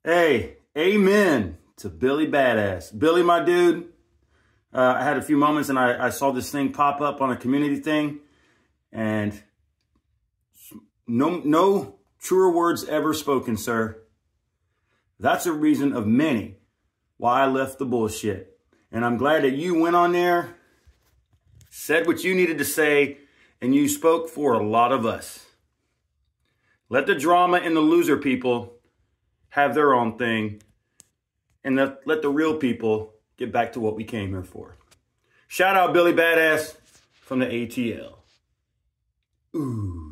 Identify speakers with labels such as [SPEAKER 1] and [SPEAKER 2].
[SPEAKER 1] Hey, amen to Billy Badass. Billy, my dude, I had a few moments and I saw this thing pop up on a community thing, and no truer words ever spoken, sir. That's a reason of many why I left the bullshit. And I'm glad that you went on there, said what you needed to say, and you spoke for a lot of us. Let the drama and the loser people have their own thing, and let the real people get back to what we came here for. Shout out Billy Badass from the ATL. Ooh.